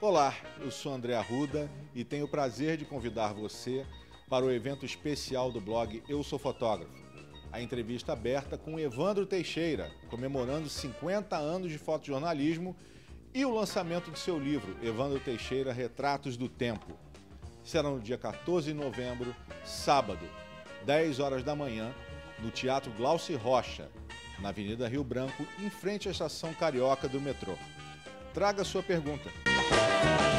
Olá, eu sou André Arruda e tenho o prazer de convidar você para o evento especial do blog Eu Sou Fotógrafo. A entrevista aberta com Evandro Teixeira, comemorando 50 anos de fotojornalismo e o lançamento de seu livro, Evandro Teixeira, Retratos do Tempo. Será no dia 14 de novembro, sábado, 10 horas da manhã, no Teatro Glauci Rocha, na Avenida Rio Branco, em frente à Estação Carioca do metrô. Traga sua pergunta.